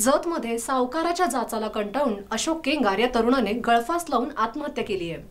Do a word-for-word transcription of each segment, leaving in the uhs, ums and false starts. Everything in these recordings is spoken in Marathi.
जतमध्ये सावकाराच्या जाचाला कंटाळून अशोक केंगार या तरुणाने गळफास लावून आत्महत्या केली आहे।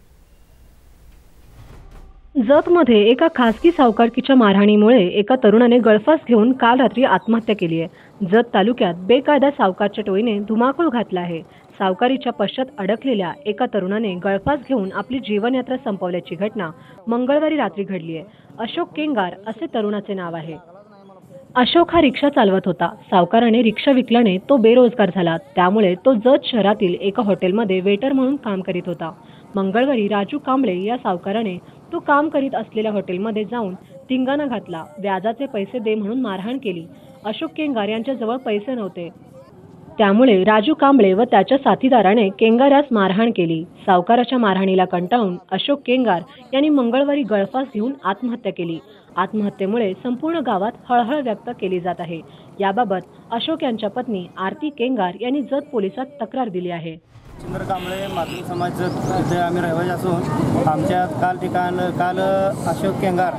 जतमध्ये एका खासगी सावकारकीच्या मारहाणीमुळे एका तरुणाने गळफास घेऊन काल रात्री आत्महत्या केली आहे। जत तालुक्यात बेकायदा सावकारच्या टोळीने धुमाकूळ घातला आहे। सावकारीच्या पश्चात अडकलेल्या एका तरुणाने गळफास घेऊन आपली जीवनयात्रा संपवल्याची घटना मंगळवारी रात्री घडली आहे। अशोक केंगार असे तरुणाचे नाव आहे। अशोक हा रिक्षा चालवत होता। सावकाराने रिक्षा विकल्याने तो बेरोजगार झाला, त्यामुळे तो जत शहरातील एका हॉटेलमध्ये वेटर म्हणून काम करीत होता। मंगळवारी राजू कांबळे या सावकाराने तो काम करीत असलेल्या हॉटेलमध्ये जाऊन धिंगाणा घातला, व्याजाचे पैसे दे म्हणून मारहाण केली। अशोक केंगार यांच्याजवळ पैसे नव्हते, त्यामुळे राजू कांबळे व त्याच्या साथीदाराने केंगार यास मारहाण केली। सावकाराच्या मारहाणीला कंटाळून अशोक केंगार यांनी मंगळवारी गळफास घेऊन आत्महत्या केली। आत्महत्येमुळे संपूर्ण गावात हळहळ व्यक्त केली जात आहे। याबाबत अशोक यांच्या पत्नी आरती केंगार यांनी जत पोलिसात तक्रार दिली आहे। चंद्र कांबळे मातृ समाज इथे आम्ही रहिवासी असून आमच्या काल ठिकाण काल अशोक केंगार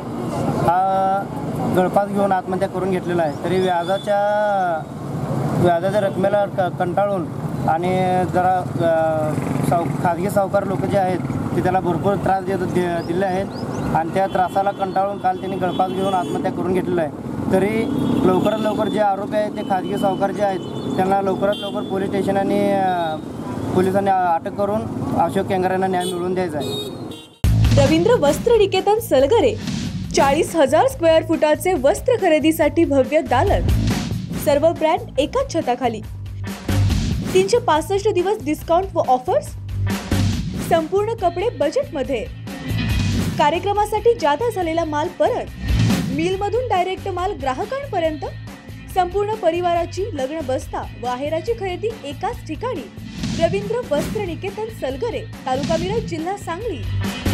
हा गळफास घेऊन आत्महत्या करून घेतलेला आहे। तरी व्याजाच्या व्याजाच्या रकमेला कंटाळून आणि जरा साव खाजगी सावकार लोक जे आहेत ते त्याला भरपूर त्रास देत दिले आहेत आणि त्या त्रासाला कंटाळून काल त्यांनी गळफास घेऊन आत्महत्या करून घेतलेला आहे। तरी लवकरात लवकर जे आरोपी आहेत ते खाजगी सावकार जे आहेत त्यांना लवकरात लवकर पोलीस स्टेशन आणि पोलिसांनी अटक करून अशोक केंगार यांना न्याय मिळवून द्यायचा आहे। रवींद्र वस्त्र निकेतन सलगरे चाळीस हजार स्क्वेअर फुटाचे वस्त्र खरेदीसाठी भव्य दालन, सर्व ब्रँड एकाच छताखाली, तीनशे पासष्ट दिवस डिस्काउंट व ऑफर्स, संपूर्ण कपडे बजेट मध्ये, कार्यक्रमासाठी जादा झालेला माल परत, मिल मधून डायरेक्ट माल ग्राहकांपर्यंत, संपूर्ण परिवाराची लग्न बस्ता व आहेराची खरेदी एकाच ठिकाणी। रवींद्र वस्त्र निकेतन सलगरे, तालुका मिरज, जिल्हा सांगली।